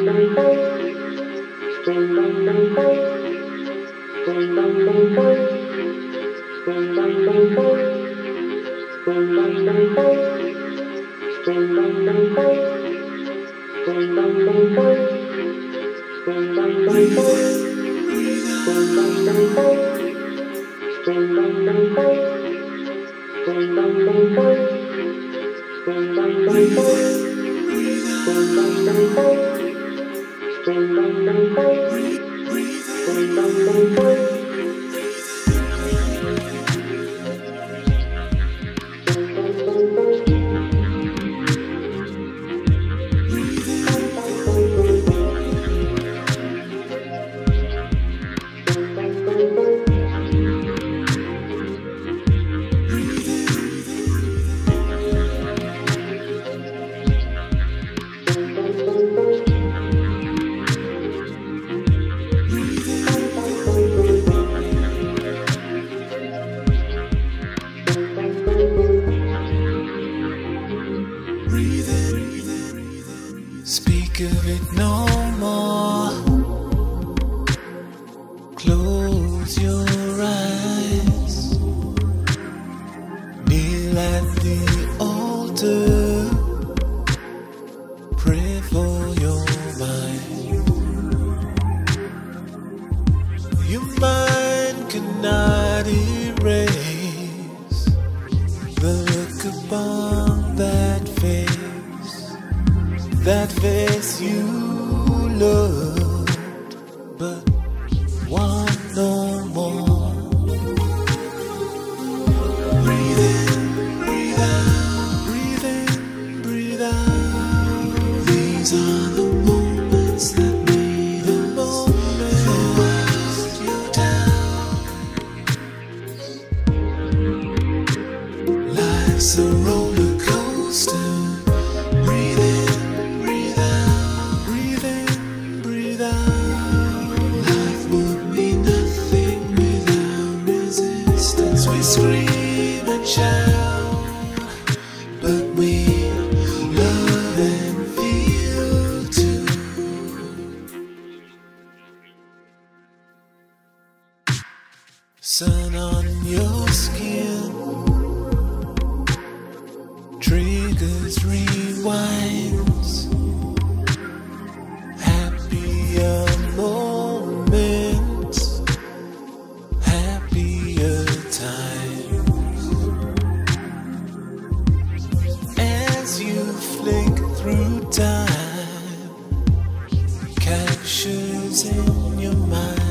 Speak of it no more. Close your eyes. Kneel at the altar. Pray for your mind. Your mind cannot erase the look upon that face you loved, but want no more. Breathe in, breathe out, breathe in, breathe out. These are the moments that made us throughout your town. Life's a roller coaster. Breathe in. We scream and shout, but we love and feel too. Sun on your skin triggers rewinds. Happier moments, happier times. As you flick through time, captures in your mind.